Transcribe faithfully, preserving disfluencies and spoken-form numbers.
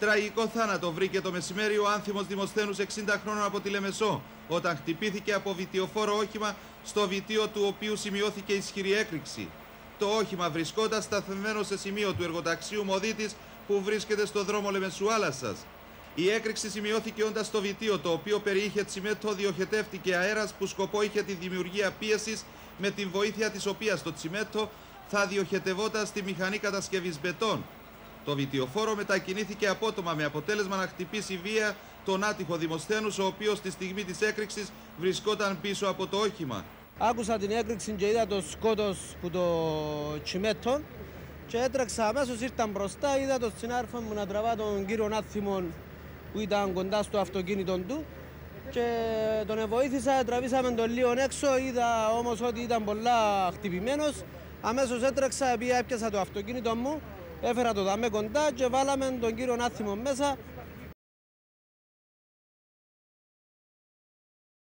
Τραγικό θάνατο βρήκε το μεσημέρι ο άνθιμος Δημοσθένους εξήντα χρόνων από τη Λεμεσό, όταν χτυπήθηκε από βιτιοφόρο όχημα, στο βιτίο του οποίου σημειώθηκε ισχυρή έκρηξη. Το όχημα βρισκόταν σταθμένο σε σημείο του εργοταξίου Μοδίτης που βρίσκεται στο δρόμο Λεμεσού-Άλασσας. Η έκρηξη σημειώθηκε όντας στο βιτίο, το οποίο περιείχε τσιμέντο, διοχετεύτηκε αέρας που σκοπό είχε τη δημιουργία πίεσης, με την βοήθεια της οποίας το τσιμέντο θα διοχετευόταν στη μηχανή κατασκευής μπετών. Το βιτιοφόρο μετακινήθηκε απότομα με αποτέλεσμα να χτυπήσει βία τον άτυχο Δημοσθένους, ο οποίος στη στιγμή της έκρηξης βρισκόταν πίσω από το όχημα. Άκουσα την έκρηξη και είδα το σκότος που το τσιμέντο και έτρεξα αμέσως, ήρθα μπροστά, είδα τον συνάδελφο μου να τραβά τον κύριο άθιμο που ήταν κοντά στο αυτοκίνητο του και τον βοήθησα, τραβήσαμε τον λίγο έξω, είδα όμως ότι ήταν πολλά χτυπημένος. Αμέσως έτρεξα, επειδή έπιασα το αυτοκίνητο μου, έφερα το δαμέ κοντά και βάλαμε τον κύριο άθιμο μέσα.